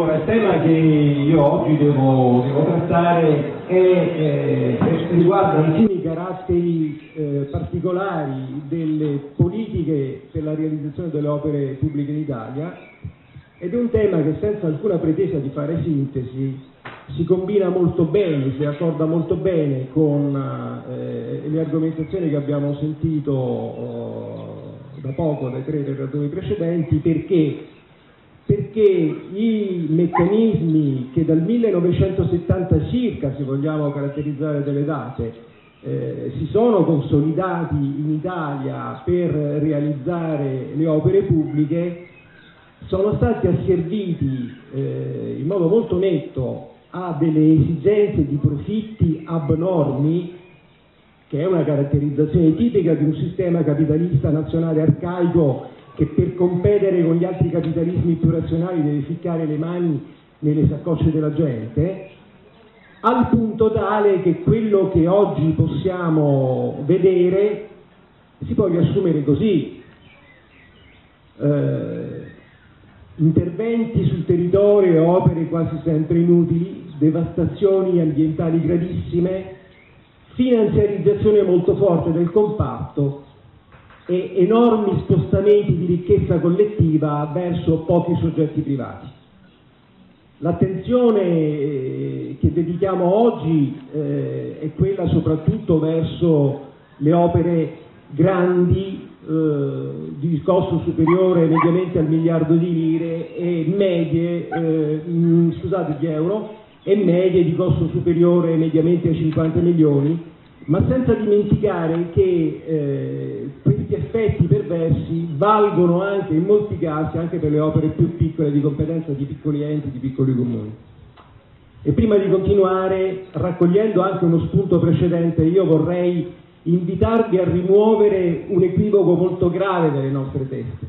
Allora, il tema che io oggi devo trattare riguarda alcuni caratteri particolari delle politiche per la realizzazione delle opere pubbliche in Italia, ed è un tema che, senza alcuna pretesa di fare sintesi, si combina molto bene, si accorda molto bene con le argomentazioni che abbiamo sentito da poco dai tre relatori precedenti. Perché i meccanismi che dal 1970 circa, se vogliamo caratterizzare delle date, si sono consolidati in Italia per realizzare le opere pubbliche, sono stati asserviti in modo molto netto a delle esigenze di profitti abnormi, che è una caratterizzazione tipica di un sistema capitalista nazionale arcaico che per competere con gli altri capitalismi più razionali deve ficcare le mani nelle saccocce della gente, al punto tale che quello che oggi possiamo vedere si può riassumere così: interventi sul territorio e opere quasi sempre inutili, devastazioni ambientali gravissime, finanziarizzazione molto forte del comparto e enormi spostamenti di ricchezza collettiva verso pochi soggetti privati. L'attenzione che dedichiamo oggi è quella soprattutto verso le opere grandi di costo superiore mediamente al miliardo di lire e medie, di euro, e medie di costo superiore mediamente ai 50 milioni, ma senza dimenticare che questi effetti perversi valgono anche in molti casi anche per le opere più piccole di competenza di piccoli enti, di piccoli comuni. E prima di continuare, raccogliendo anche uno spunto precedente, io vorrei invitarvi a rimuovere un equivoco molto grave dalle nostre teste.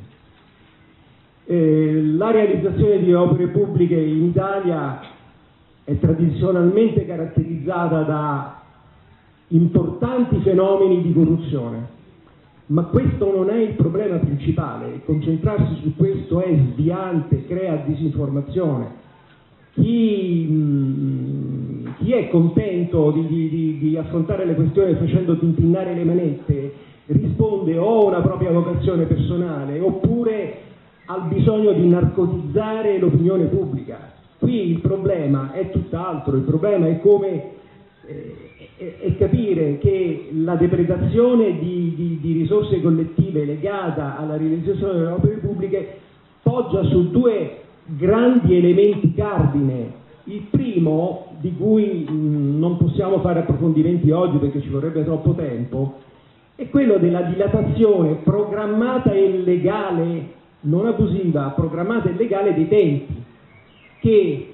La realizzazione di opere pubbliche in Italia è tradizionalmente caratterizzata da importanti fenomeni di corruzione, ma questo non è il problema principale. Concentrarsi su questo è sviante, crea disinformazione. Chi è contento di affrontare le questioni facendo tintinnare le manette risponde o a una propria vocazione personale oppure al bisogno di narcotizzare l'opinione pubblica. Qui il problema è tutt'altro, il problema è come è capire che la depredazione di risorse collettive legata alla realizzazione delle opere pubbliche poggia su due grandi elementi cardine. Il primo, di cui non possiamo fare approfondimenti oggi perché ci vorrebbe troppo tempo, è quello della dilatazione programmata e legale, non abusiva, programmata e legale dei tempi, che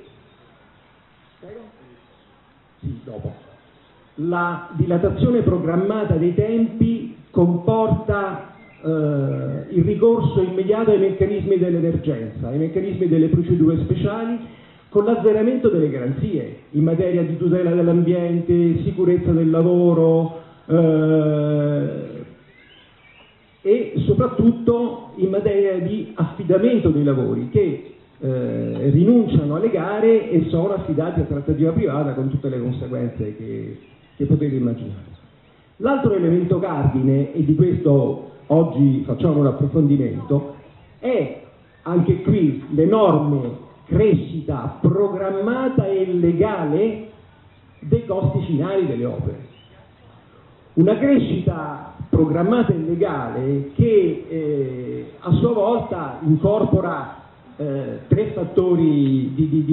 la dilatazione programmata dei tempi comporta il ricorso immediato ai meccanismi dell'emergenza, ai meccanismi delle procedure speciali, con l'azzeramento delle garanzie in materia di tutela dell'ambiente, sicurezza del lavoro e soprattutto in materia di affidamento dei lavori, che rinunciano alle gare e sono affidati a trattativa privata con tutte le conseguenze che potete immaginare. L'altro elemento cardine, e di questo oggi facciamo un approfondimento, è anche qui l'enorme crescita programmata e legale dei costi finali delle opere. Una crescita programmata e legale che a sua volta incorpora tre fattori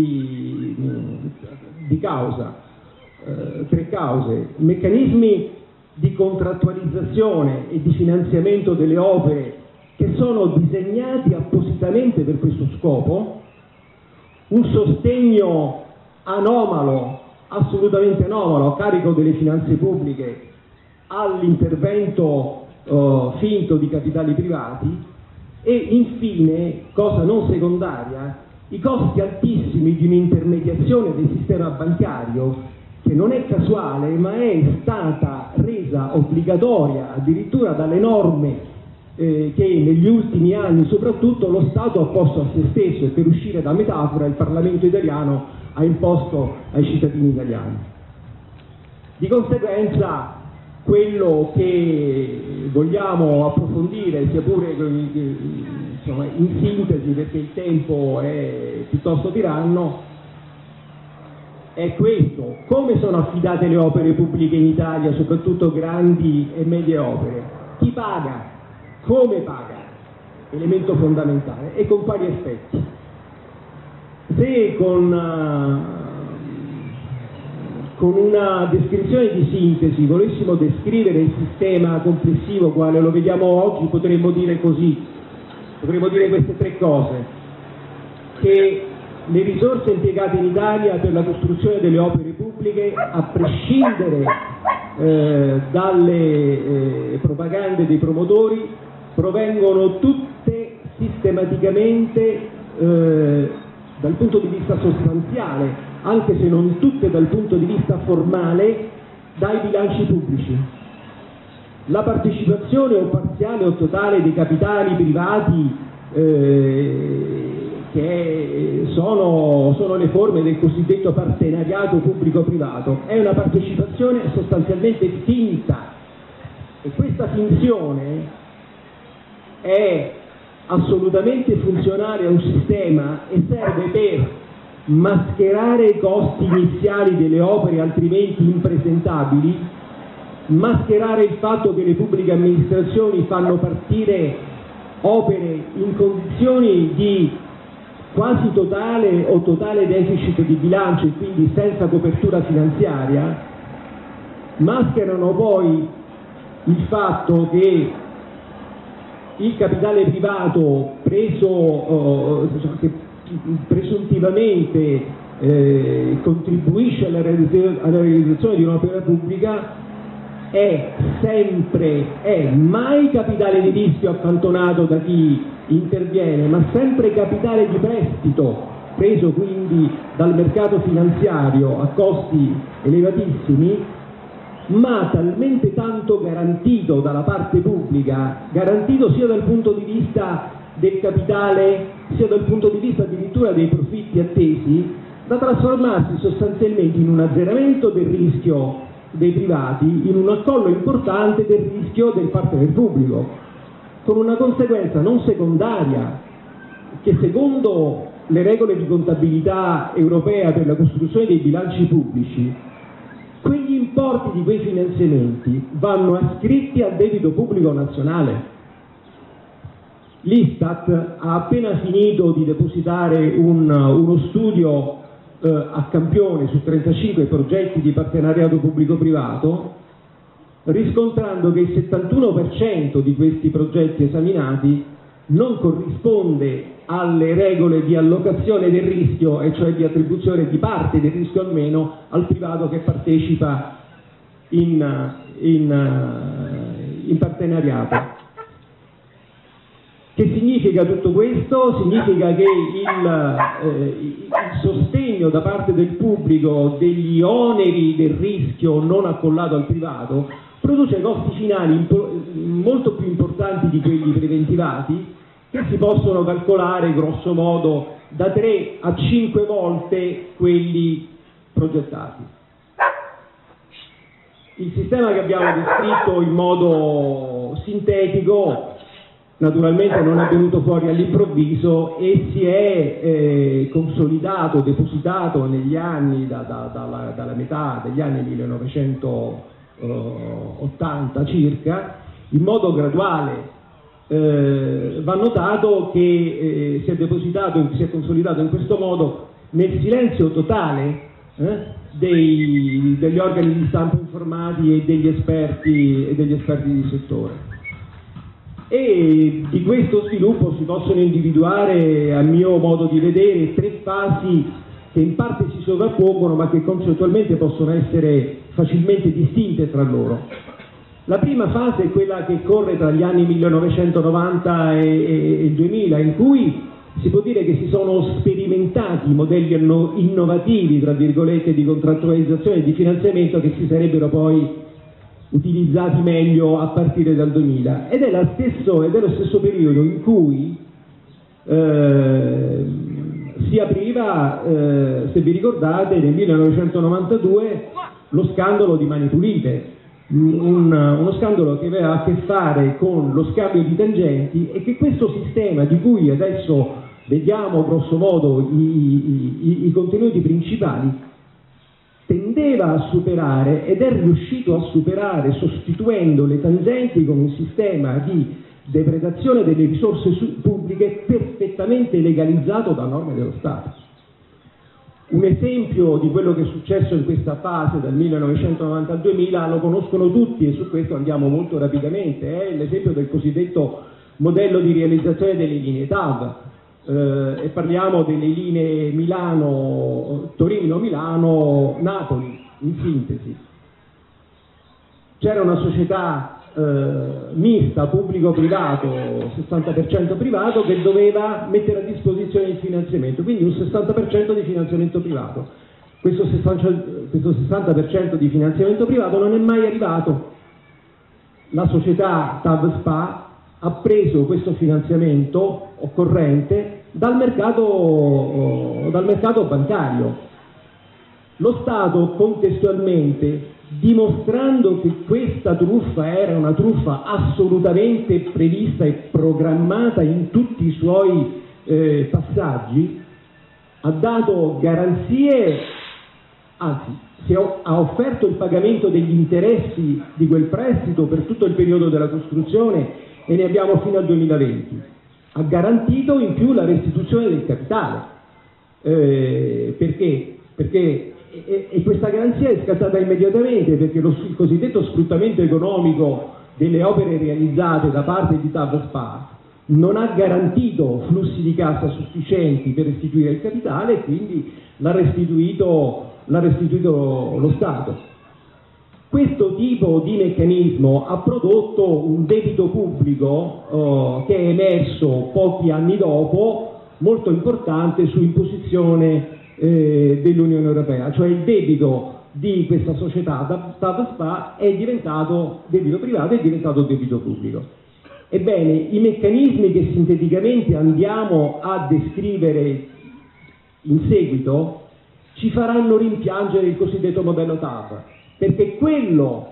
di causa, tre cause: meccanismi di contrattualizzazione e di finanziamento delle opere che sono disegnati appositamente per questo scopo, un sostegno anomalo, assolutamente anomalo, a carico delle finanze pubbliche all'intervento finto di capitali privati, e infine, cosa non secondaria, i costi altissimi di un'intermediazione del sistema bancario che non è casuale, ma è stata resa obbligatoria addirittura dalle norme che negli ultimi anni soprattutto lo Stato ha posto a se stesso, e per uscire da metafora il Parlamento italiano ha imposto ai cittadini italiani. Di conseguenza quello che vogliamo approfondire, sia pure insomma, in sintesi perché il tempo è piuttosto tiranno, è questo: come sono affidate le opere pubbliche in Italia, soprattutto grandi e medie opere, chi paga, come paga, elemento fondamentale, e con quali effetti. Se con una descrizione di sintesi volessimo descrivere il sistema complessivo quale lo vediamo oggi, potremmo dire così, potremmo dire queste tre cose: che le risorse impiegate in Italia per la costruzione delle opere pubbliche, a prescindere dalle propagande dei promotori, provengono tutte sistematicamente dal punto di vista sostanziale, anche se non tutte dal punto di vista formale, dai bilanci pubblici. La partecipazione o parziale o totale dei capitali privati che sono le forme del cosiddetto partenariato pubblico-privato è una partecipazione sostanzialmente finta, e questa finzione è assolutamente funzionale a un sistema e serve per mascherare i costi iniziali delle opere altrimenti impresentabili, mascherare il fatto che le pubbliche amministrazioni fanno partire opere in condizioni di quasi totale o totale deficit di bilancio e quindi senza copertura finanziaria, mascherano poi il fatto che il capitale privato preso che presuntivamente contribuisce alla realizzazione di un'opera pubblica è mai capitale di rischio accantonato da chi interviene, ma sempre capitale di prestito, preso quindi dal mercato finanziario a costi elevatissimi, ma talmente tanto garantito dalla parte pubblica, garantito sia dal punto di vista del capitale sia dal punto di vista addirittura dei profitti attesi, da trasformarsi sostanzialmente in un azzeramento del rischio dei privati, in un accollo importante del rischio del partner pubblico, con una conseguenza non secondaria, che secondo le regole di contabilità europea per la costruzione dei bilanci pubblici, quegli importi di quei finanziamenti vanno ascritti al debito pubblico nazionale. L'Istat ha appena finito di depositare uno studio a campione su 35 progetti di partenariato pubblico-privato, riscontrando che il 71% di questi progetti esaminati non corrisponde alle regole di allocazione del rischio, e cioè di attribuzione di parte del rischio almeno al privato che partecipa in partenariato. Che significa tutto questo? Significa che il sostegno da parte del pubblico degli oneri del rischio non accollato al privato produce costi finali molto più importanti di quelli preventivati, che si possono calcolare grosso modo da 3 a 5 volte quelli progettati. Il sistema che abbiamo descritto in modo sintetico naturalmente non è venuto fuori all'improvviso e si è consolidato, depositato negli anni, dalla metà degli anni 1980 circa, in modo graduale. Va notato che si è depositato, si è consolidato in questo modo nel silenzio totale degli organi di stampa informati e degli esperti di settore. E di questo sviluppo si possono individuare, a mio modo di vedere, 3 fasi che in parte si sovrappongono ma che concettualmente possono essere facilmente distinte tra loro. La prima fase è quella che corre tra gli anni 1990 e il 2000, in cui si può dire che si sono sperimentati modelli innovativi, tra virgolette, di contrattualizzazione e di finanziamento che si sarebbero poi utilizzati meglio a partire dal 2000, ed è lo stesso periodo in cui si apriva, se vi ricordate, nel 1992 lo scandalo di Mani Pulite, uno scandalo che aveva a che fare con lo scambio di tangenti, e che questo sistema, di cui adesso vediamo grosso modo i contenuti principali, tendeva a superare, ed è riuscito a superare, sostituendo le tangenti con un sistema di depredazione delle risorse pubbliche perfettamente legalizzato da norme dello Stato. Un esempio di quello che è successo in questa fase dal 1990 al 2000 lo conoscono tutti, e su questo andiamo molto rapidamente, è l'esempio del cosiddetto modello di realizzazione delle linee TAV, e parliamo delle linee Torino, Milano, Napoli, in sintesi. C'era una società mista, pubblico-privato, 60% privato, che doveva mettere a disposizione il finanziamento, quindi un 60% di finanziamento privato. Questo 60% di finanziamento privato non è mai arrivato. La società TAV SpA ha preso questo finanziamento occorrente dal mercato bancario. Lo Stato contestualmente, dimostrando che questa truffa era una truffa assolutamente prevista e programmata in tutti i suoi passaggi, ha dato garanzie, anzi ha offerto il pagamento degli interessi di quel prestito per tutto il periodo della costruzione, e ne abbiamo fino al 2020. Ha garantito in più la restituzione del capitale. Perché? E questa garanzia è scattata immediatamente, perché il cosiddetto sfruttamento economico delle opere realizzate da parte di TAV SpA non ha garantito flussi di cassa sufficienti per restituire il capitale, e quindi l'ha restituito lo Stato. Questo tipo di meccanismo ha prodotto un debito pubblico che è emerso pochi anni dopo, molto importante, su imposizione dell'Unione Europea, cioè il debito di questa società TAV SpA è diventato debito privato, è diventato debito pubblico. Ebbene, i meccanismi che sinteticamente andiamo a descrivere in seguito ci faranno rimpiangere il cosiddetto modello TAV, perché quello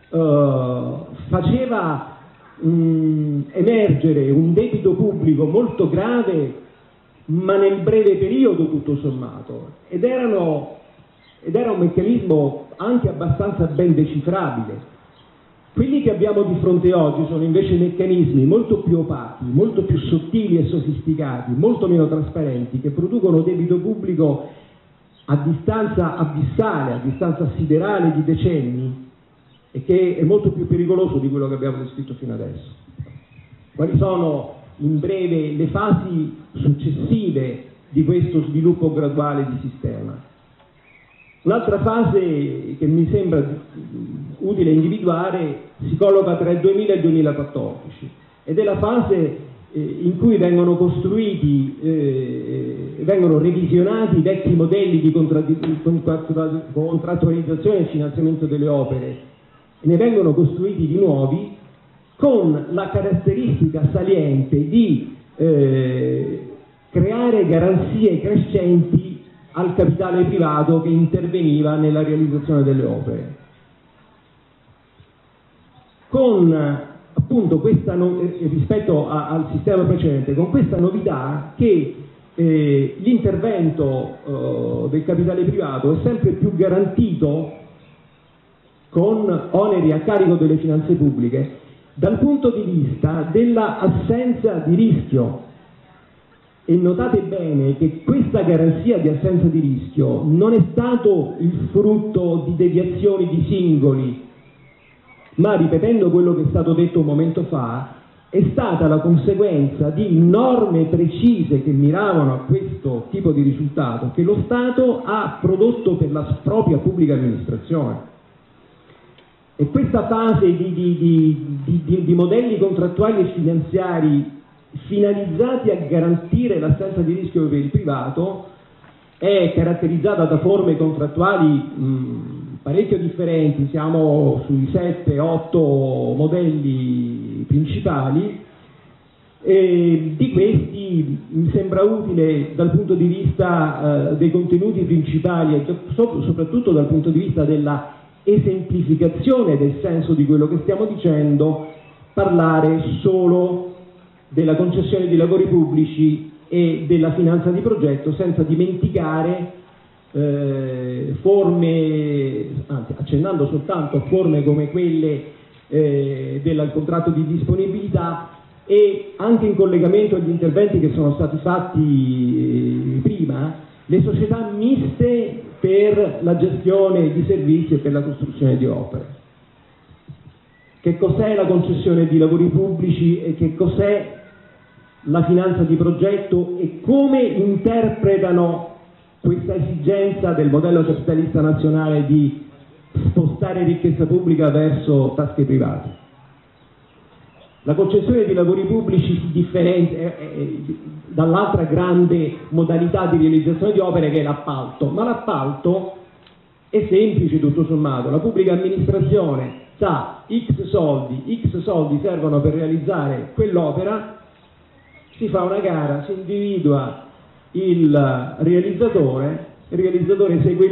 faceva emergere un debito pubblico molto grave, ma nel breve periodo tutto sommato, ed era un meccanismo anche abbastanza ben decifrabile. Quelli che abbiamo di fronte oggi sono invece meccanismi molto più opachi, molto più sottili e sofisticati, molto meno trasparenti, che producono debito pubblico a distanza abissale, a distanza siderale di decenni, e che è molto più pericoloso di quello che abbiamo descritto fino adesso. Quali sono in breve le fasi successive di questo sviluppo graduale di sistema? Un'altra fase che mi sembra utile individuare si colloca tra il 2000 e il 2014, ed è la fase in cui vengono costruiti, vengono revisionati i vecchi modelli di contrattualizzazione e finanziamento delle opere, e ne vengono costruiti di nuovi, con la caratteristica saliente di creare garanzie crescenti al capitale privato che interveniva nella realizzazione delle opere. Con appunto questa rispetto al sistema precedente, con questa novità che l'intervento del capitale privato è sempre più garantito con oneri a carico delle finanze pubbliche dal punto di vista della assenza di rischio. E notate bene che questa garanzia di assenza di rischio non è stato il frutto di deviazioni di singoli, ma, ripetendo quello che è stato detto un momento fa, è stata la conseguenza di norme precise che miravano a questo tipo di risultato, che lo Stato ha prodotto per la propria pubblica amministrazione. E questa fase di modelli contrattuali e finanziari finalizzati a garantire l'assenza di rischio per il privato è caratterizzata da forme contrattuali parecchio differenti, siamo sui 7-8 modelli principali, e di questi mi sembra utile dal punto di vista dei contenuti principali e soprattutto dal punto di vista della esemplificazione del senso di quello che stiamo dicendo, parlare solo della concessione di lavori pubblici e della finanza di progetto, senza dimenticare forme, anzi accennando soltanto a forme come quelle del contratto di disponibilità, e anche in collegamento agli interventi che sono stati fatti prima, le società miste per la gestione di servizi e per la costruzione di opere. Che cos'è la concessione di lavori pubblici e che cos'è la finanza di progetto e come interpretano questa esigenza del modello capitalista nazionale di spostare ricchezza pubblica verso tasche private. La concessione di lavori pubblici si differenzia dall'altra grande modalità di realizzazione di opere, che è l'appalto, ma l'appalto è semplice tutto sommato. La pubblica amministrazione sa X soldi servono per realizzare quell'opera, si fa una gara, si individua il realizzatore esegue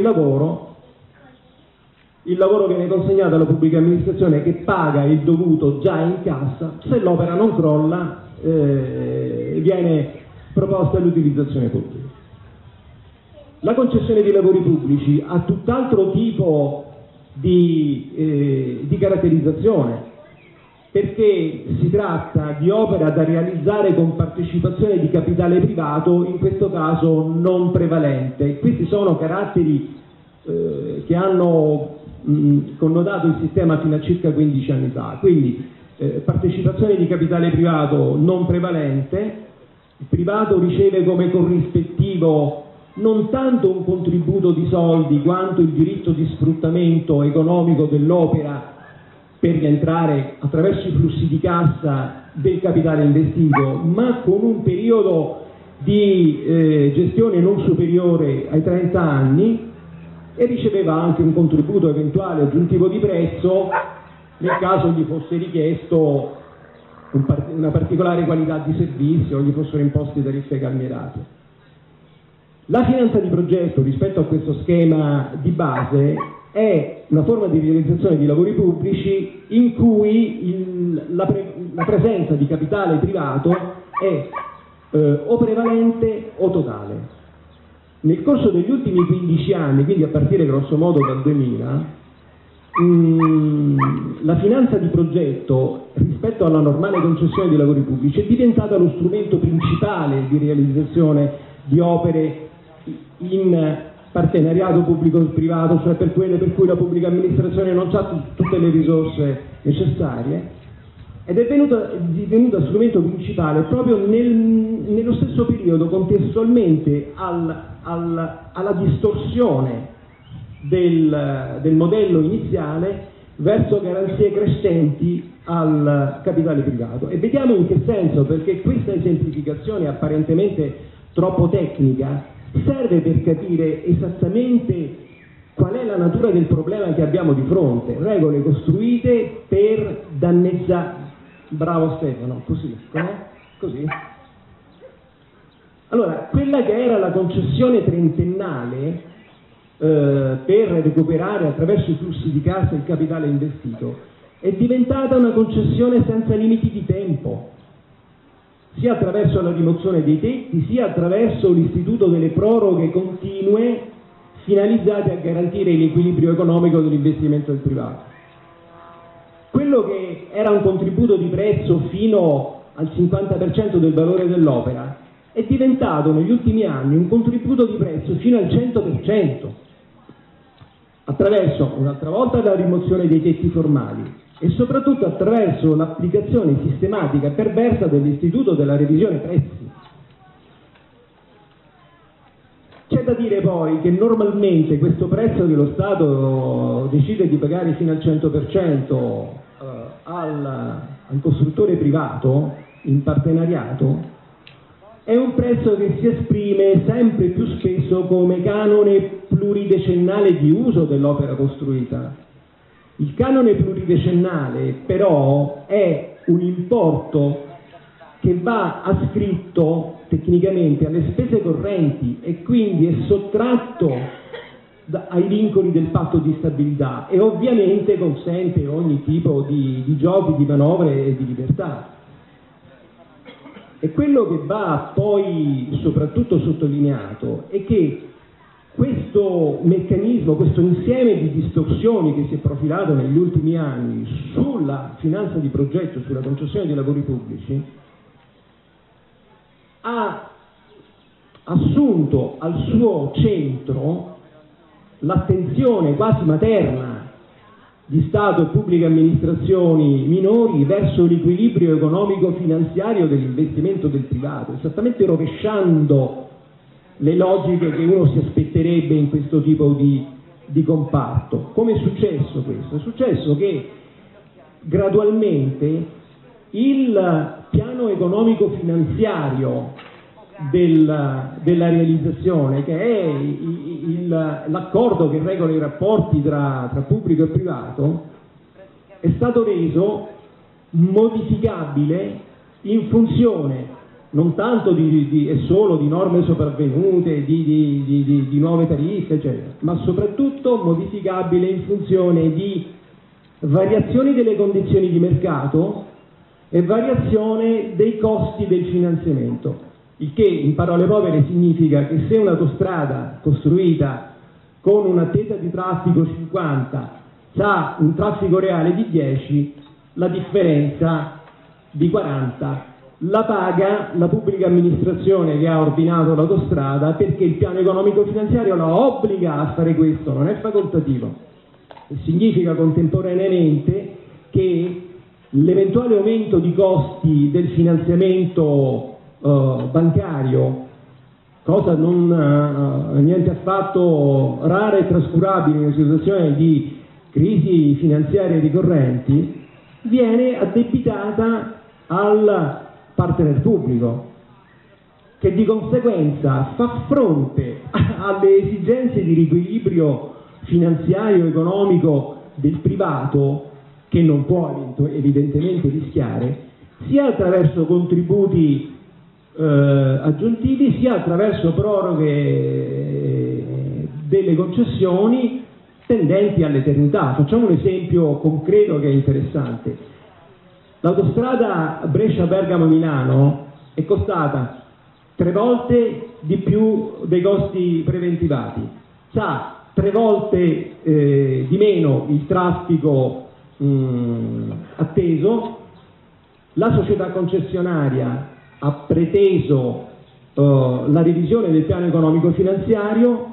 il lavoro viene consegnato alla pubblica amministrazione che paga il dovuto già in cassa. Se l'opera non crolla viene proposta l'utilizzazione pubblica. La concessione di lavori pubblici ha tutt'altro tipo di caratterizzazione, perché si tratta di opera da realizzare con partecipazione di capitale privato, in questo caso non prevalente. Questi sono caratteri che hanno connotato il sistema fino a circa 15 anni fa, quindi partecipazione di capitale privato non prevalente, il privato riceve come corrispettivo non tanto un contributo di soldi quanto il diritto di sfruttamento economico dell'opera per rientrare attraverso i flussi di cassa del capitale investito, ma con un periodo di gestione non superiore ai 30 anni, e riceveva anche un contributo eventuale aggiuntivo di prezzo nel caso gli fosse richiesto una particolare qualità di servizio o gli fossero imposte tariffe calmierate. La finanza di progetto, rispetto a questo schema di base, è una forma di realizzazione di lavori pubblici in cui la presenza di capitale privato è o prevalente o totale. Nel corso degli ultimi 15 anni, quindi a partire grosso modo dal 2000, la finanza di progetto rispetto alla normale concessione di lavori pubblici è diventata lo strumento principale di realizzazione di opere in partenariato pubblico-privato, cioè per quelle per cui la pubblica amministrazione non ha tutte le risorse necessarie, ed è divenuta strumento principale proprio nello stesso periodo, contestualmente alla distorsione del modello iniziale verso garanzie crescenti al capitale privato. E vediamo in che senso, perché questa esemplificazione apparentemente troppo tecnica serve per capire esattamente qual è la natura del problema che abbiamo di fronte. Regole costruite per danneggiare. Bravo Stefano, così, così. Allora, quella che era la concessione trentennale per recuperare attraverso i flussi di cassa il capitale investito è diventata una concessione senza limiti di tempo, sia attraverso la rimozione dei tetti, sia attraverso l'istituto delle proroghe continue finalizzate a garantire l'equilibrio economico dell'investimento del privato. Quello che era un contributo di prezzo fino al 50% del valore dell'opera è diventato negli ultimi anni un contributo di prezzo fino al 100%, attraverso un'altra volta la rimozione dei tetti formali e soprattutto attraverso l'applicazione sistematica e perversa dell'istituto della revisione prezzi. C'è da dire poi che normalmente questo prezzo che lo Stato decide di pagare fino al 100% al costruttore privato in partenariato è un prezzo che si esprime sempre più spesso come canone pluridecennale di uso dell'opera costruita. Il canone pluridecennale però è un importo che va ascritto tecnicamente alle spese correnti e quindi è sottratto ai vincoli del patto di stabilità e ovviamente consente ogni tipo di giochi, di manovre e di libertà. E quello che va poi soprattutto sottolineato è che questo meccanismo, questo insieme di distorsioni che si è profilato negli ultimi anni sulla finanza di progetto, sulla concessione di lavori pubblici, ha assunto al suo centro l'attenzione quasi materna di Stato e pubbliche amministrazioni minori verso l'equilibrio economico-finanziario dell'investimento del privato, esattamente rovesciando le logiche che uno si aspetterebbe in questo tipo di comparto. Come è successo questo? È successo che gradualmente il piano economico-finanziario della realizzazione, che è l'accordo che regola i rapporti tra pubblico e privato, è stato reso modificabile in funzione non tanto e solo di norme sopravvenute, di nuove tariffe, eccetera, ma soprattutto modificabile in funzione di variazioni delle condizioni di mercato e variazione dei costi del finanziamento. Il che in parole povere significa che se un'autostrada costruita con un'attesa di traffico 50 ha un traffico reale di 10, la differenza di 40 la paga la pubblica amministrazione che ha ordinato l'autostrada, perché il piano economico finanziario la obbliga a fare questo, non è facoltativo. E significa contemporaneamente che l'eventuale aumento di costi del finanziamento bancario, cosa niente affatto rara e trascurabile in una situazione di crisi finanziarie ricorrenti, viene addebitata al partner pubblico, che di conseguenza fa fronte alle esigenze di riequilibrio finanziario economico del privato, che non può evidentemente rischiare, sia attraverso contributi aggiuntivi, sia attraverso proroghe delle concessioni tendenti all'eternità. Facciamo un esempio concreto che è interessante. L'autostrada Brescia-Bergamo-Milano è costata 3 volte di più dei costi preventivati, ha 3 volte di meno il traffico atteso, la società concessionaria ha preteso la revisione del piano economico finanziario,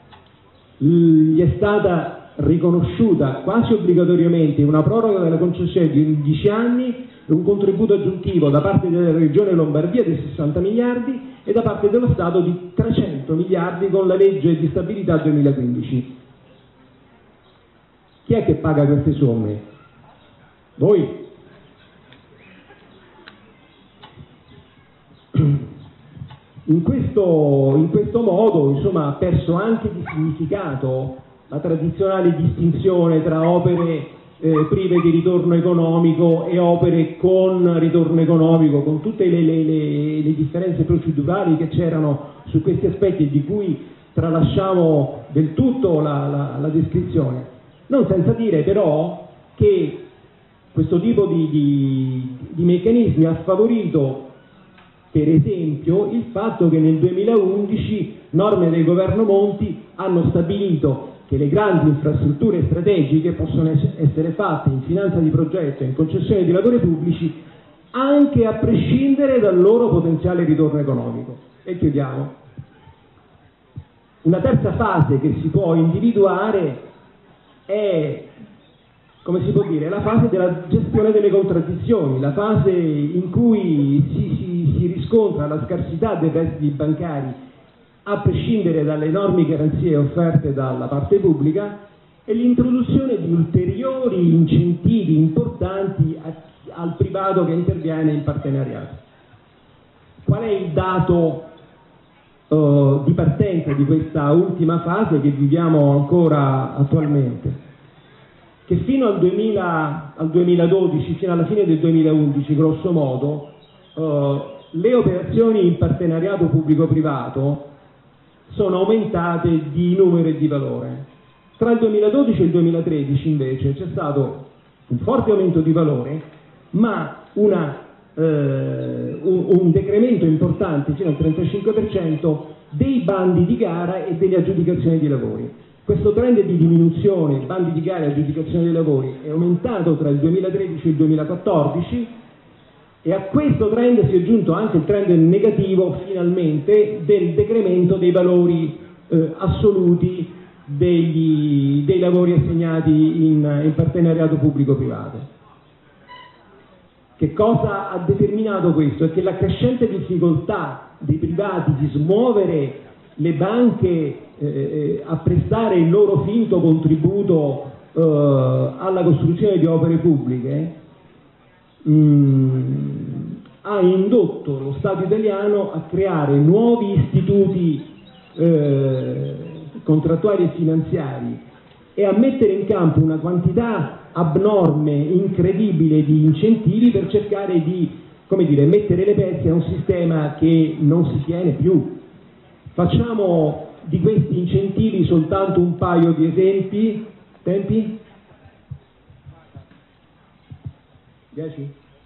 gli è stata riconosciuta quasi obbligatoriamente una proroga della concessione di 11 anni e un contributo aggiuntivo da parte della Regione Lombardia di 60 miliardi e da parte dello Stato di 300 miliardi con la legge di stabilità 2015. Chi è che paga queste somme? Voi. In questo modo, insomma, ha perso anche di significato la tradizionale distinzione tra opere prive di ritorno economico e opere con ritorno economico, con tutte le differenze procedurali che c'erano su questi aspetti, di cui tralasciamo del tutto la descrizione. Non senza dire però che questo tipo di meccanismi ha favorito, per esempio, il fatto che nel 2011 norme del governo Monti hanno stabilito che le grandi infrastrutture strategiche possono essere fatte in finanza di progetto e in concessione di lavori pubblici anche a prescindere dal loro potenziale ritorno economico. E chiudiamo. Una terza fase che si può individuare è, come si può dire, la fase della gestione delle contraddizioni, la fase in cui si riscontra la scarsità dei prestiti bancari a prescindere dalle enormi garanzie offerte dalla parte pubblica e l'introduzione di ulteriori incentivi importanti al privato che interviene in partenariato. Qual è il dato di partenza di questa ultima fase che viviamo ancora attualmente, che fino al 2012, fino alla fine del 2011, grosso modo, le operazioni in partenariato pubblico-privato sono aumentate di numero e di valore. Tra il 2012 e il 2013 invece c'è stato un forte aumento di valore, ma un decremento importante fino al 35% dei bandi di gara e delle aggiudicazioni di lavori. Questo trend di diminuzione, bandi di gara e aggiudicazioni dei lavori, è aumentato tra il 2013 e il 2014, e a questo trend si è aggiunto anche il trend negativo, finalmente, del decremento dei valori assoluti dei lavori assegnati in partenariato pubblico-privato. Che cosa ha determinato questo? È che la crescente difficoltà dei privati di smuovere le banche a prestare il loro finto contributo alla costruzione di opere pubbliche ha indotto lo Stato italiano a creare nuovi istituti contrattuali e finanziari e a mettere in campo una quantità abnorme, incredibile di incentivi per cercare di, come dire, mettere le pezze a un sistema che non si tiene più. Facciamo di questi incentivi soltanto un paio di esempi. Tempi? 10?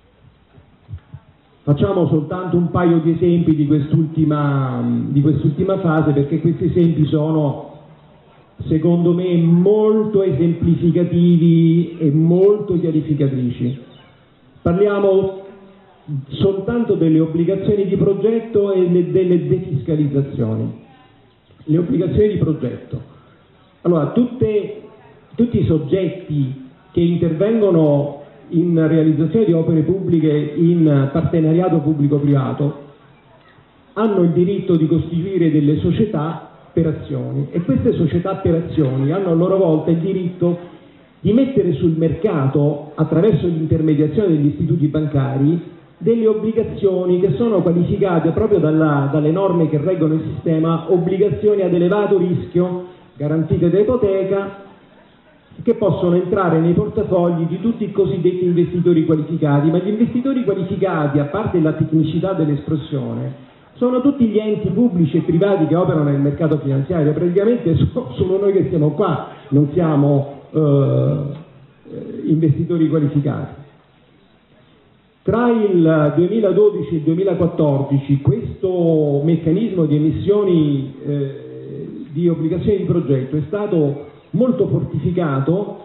Facciamo soltanto un paio di esempi di quest'ultima fase, perché questi esempi sono, secondo me, molto esemplificativi e molto chiarificatrici. Parliamo soltanto delle obbligazioni di progetto e delle defiscalizzazioni. Le obbligazioni di progetto. Allora, tutti i soggetti che intervengono in realizzazione di opere pubbliche in partenariato pubblico-privato hanno il diritto di costituire delle società per azioni, e queste società per azioni hanno a loro volta il diritto di mettere sul mercato, attraverso l'intermediazione degli istituti bancari, delle obbligazioni che sono qualificate proprio dalle norme che reggono il sistema, obbligazioni ad elevato rischio, garantite da ipoteca, che possono entrare nei portafogli di tutti i cosiddetti investitori qualificati. Ma gli investitori qualificati, a parte la tecnicità dell'espressione, sono tutti gli enti pubblici e privati che operano nel mercato finanziario. Praticamente sono noi che siamo qua, non siamo investitori qualificati. Tra il 2012 e il 2014 questo meccanismo di emissioni di obbligazioni di progetto è stato molto fortificato,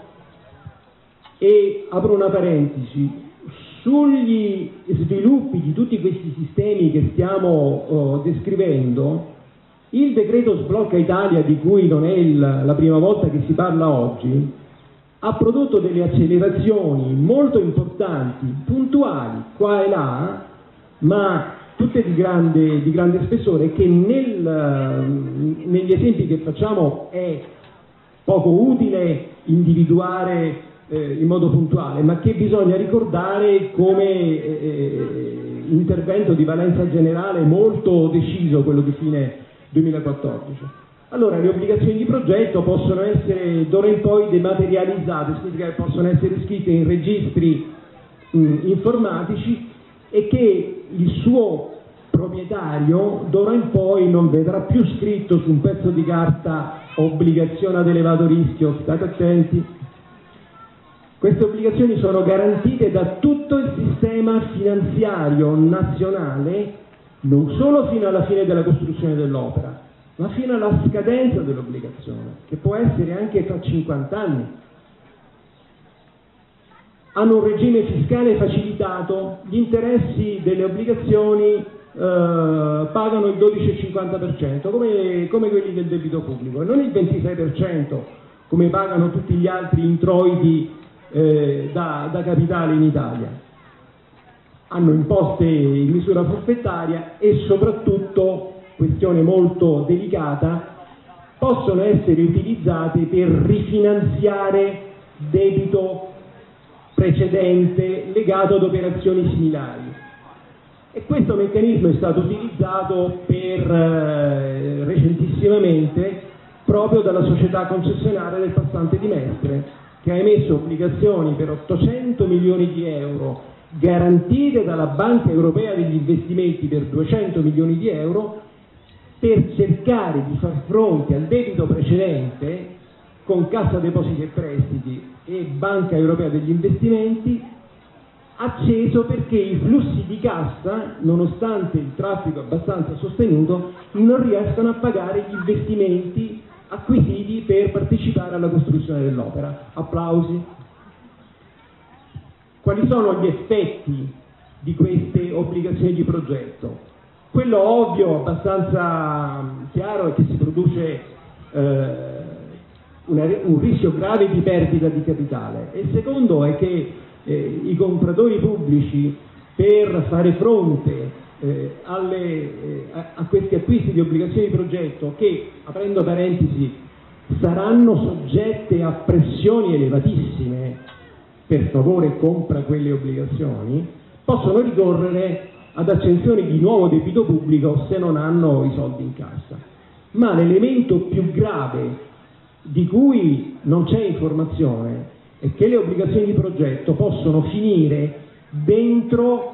e apro una parentesi, sugli sviluppi di tutti questi sistemi che stiamo descrivendo, il decreto Sblocca Italia, di cui non è la prima volta che si parla oggi, ha prodotto delle accelerazioni molto importanti, puntuali, qua e là, ma tutte di grande spessore, che negli esempi che facciamo è poco utile individuare in modo puntuale, ma che bisogna ricordare come intervento di valenza generale molto deciso, quello di fine 2014. Allora, le obbligazioni di progetto possono essere d'ora in poi dematerializzate, significa che possono essere iscritte in registri informatici, e che il suo proprietario d'ora in poi non vedrà più scritto su un pezzo di carta obbligazione ad elevato rischio. State attenti. Queste obbligazioni sono garantite da tutto il sistema finanziario nazionale, non solo fino alla fine della costruzione dell'opera, ma fino alla scadenza dell'obbligazione, che può essere anche tra 50 anni. Hanno un regime fiscale facilitato, gli interessi delle obbligazioni pagano il 12,50%, come quelli del debito pubblico, e non il 26% come pagano tutti gli altri introiti da capitale in Italia. Hanno imposte in misura forfettaria e soprattutto, questione molto delicata, possono essere utilizzate per rifinanziare debito precedente legato ad operazioni similari. E questo meccanismo è stato utilizzato recentissimamente proprio dalla società concessionaria del Passante di Mestre, che ha emesso obbligazioni per 800 milioni di euro garantite dalla Banca Europea degli Investimenti per 200 milioni di euro per cercare di far fronte al debito precedente con Cassa Depositi e Prestiti e Banca Europea degli Investimenti, acceso perché i flussi di cassa, nonostante il traffico abbastanza sostenuto, non riescono a pagare gli investimenti acquisiti per partecipare alla costruzione dell'opera. Applausi. Quali sono gli effetti di queste obbligazioni di progetto? Quello ovvio, abbastanza chiaro, è che si produce un rischio grave di perdita di capitale, e il secondo è che i compratori pubblici, per fare fronte a questi acquisti di obbligazioni di progetto, che, aprendo parentesi, saranno soggette a pressioni elevatissime, per favore compra quelle obbligazioni, possono ricorrere ad accensioni di nuovo debito pubblico se non hanno i soldi in cassa. Ma l'elemento più grave, di cui non c'è informazione, è che le obbligazioni di progetto possono finire dentro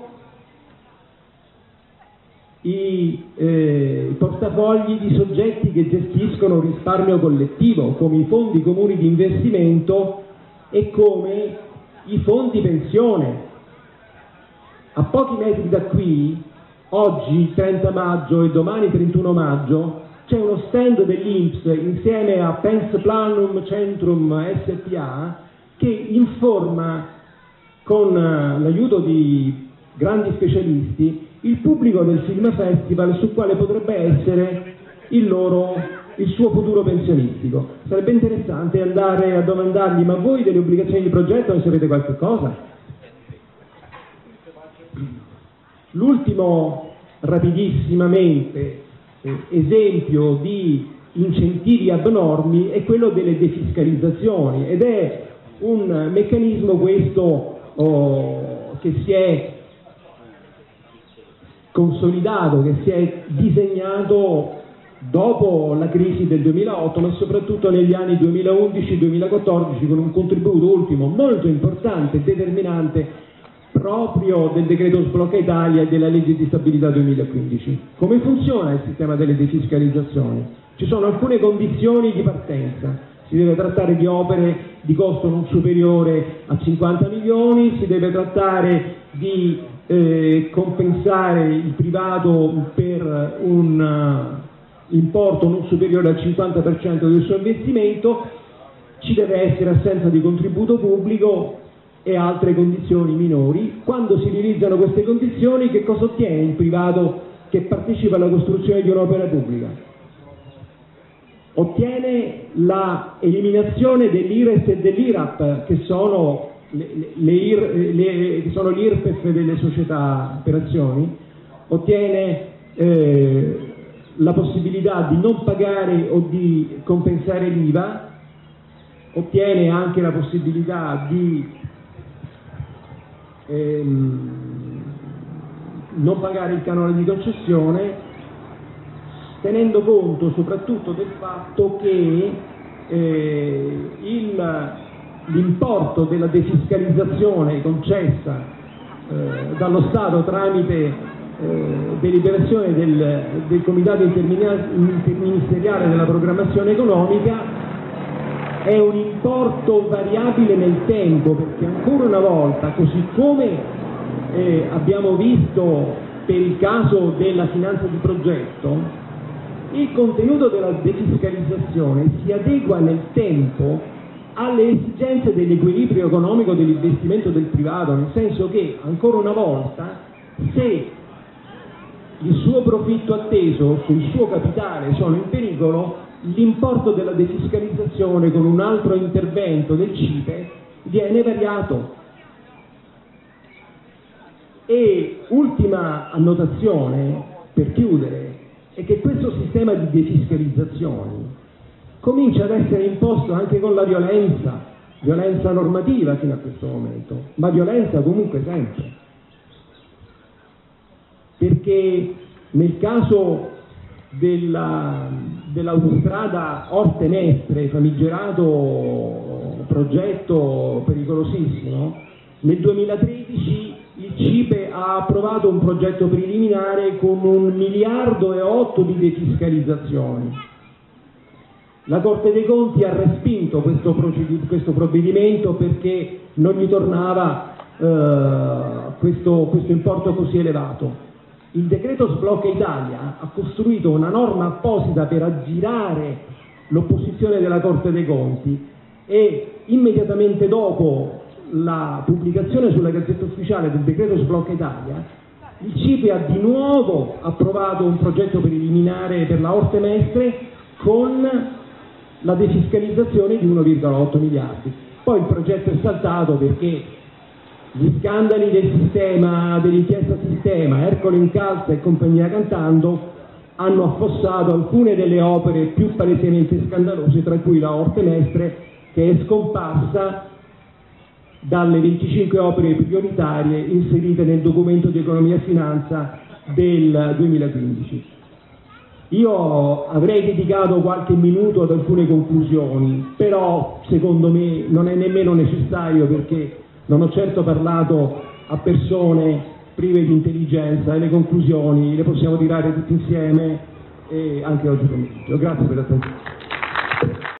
i portafogli di soggetti che gestiscono risparmio collettivo, come i fondi comuni di investimento e come i fondi pensione. A pochi metri da qui, oggi 30 maggio e domani 31 maggio, c'è uno stand dell'INPS insieme a Pens Planum Centrum SPA che informa, con l'aiuto di grandi specialisti, il pubblico del Film Festival su quale potrebbe essere il suo futuro pensionistico. Sarebbe interessante andare a domandargli: ma voi delle obbligazioni di progetto ne sapete qualche cosa? L'ultimo, rapidissimamente, esempio di incentivi abnormi è quello delle defiscalizzazioni, ed è un meccanismo questo che si è consolidato, che si è disegnato dopo la crisi del 2008, ma soprattutto negli anni 2011-2014, con un contributo ultimo molto importante e determinante proprio del decreto Sblocca Italia e della legge di stabilità 2015. Come funziona il sistema delle defiscalizzazioni? Ci sono alcune condizioni di partenza: si deve trattare di opere di costo non superiore a 50 milioni, si deve trattare di compensare il privato per un importo non superiore al 50% del suo investimento, ci deve essere assenza di contributo pubblico e altre condizioni minori. Quando si realizzano queste condizioni, che cosa ottiene il privato che partecipa alla costruzione di un'opera pubblica? Ottiene la eliminazione dell'IRES e dell'IRAP, che sono l'IRPEF delle società per azioni, ottiene la possibilità di non pagare o di compensare l'IVA, ottiene anche la possibilità di non pagare il canone di concessione, tenendo conto soprattutto del fatto che l'importo della defiscalizzazione concessa dallo Stato tramite deliberazione del Comitato Interministeriale della Programmazione Economica è un importo variabile nel tempo, perché ancora una volta, così come abbiamo visto per il caso della finanza di progetto, il contenuto della defiscalizzazione si adegua nel tempo alle esigenze dell'equilibrio economico dell'investimento del privato, nel senso che, ancora una volta, se il suo profitto atteso sul suo capitale sono in pericolo, l'importo della defiscalizzazione con un altro intervento del CIPE viene variato. E ultima annotazione per chiudere è che questo sistema di defiscalizzazioni comincia ad essere imposto anche con la violenza normativa fino a questo momento, ma violenza comunque sempre. perché nel caso dell'autostrada Orte-Mestre, famigerato progetto pericolosissimo, nel 2013 il CIPE ha approvato un progetto preliminare con 1,8 miliardi di defiscalizzazioni. La Corte dei Conti ha respinto questo provvedimento perché non gli tornava questo importo così elevato. Il decreto Sblocca Italia ha costruito una norma apposita per aggirare l'opposizione della Corte dei Conti e immediatamente dopo la pubblicazione sulla Gazzetta Ufficiale del decreto Sblocca Italia, il CIPE ha di nuovo approvato un progetto preliminare per la Orte-Mestre con la defiscalizzazione di 1,8 miliardi. Poi il progetto è saltato perché gli scandali del sistema, dell'inchiesta sistema, Ercole Incalza e compagnia cantando hanno affossato alcune delle opere più palesemente scandalose, tra cui la Orte-Mestre, che è scomparsa dalle 25 opere prioritarie inserite nel documento di economia e finanza del 2015. Io avrei dedicato qualche minuto ad alcune conclusioni, però secondo me non è nemmeno necessario, perché non ho certo parlato a persone prive di intelligenza e le conclusioni le possiamo tirare tutti insieme anche oggi pomeriggio. Grazie per l'attenzione.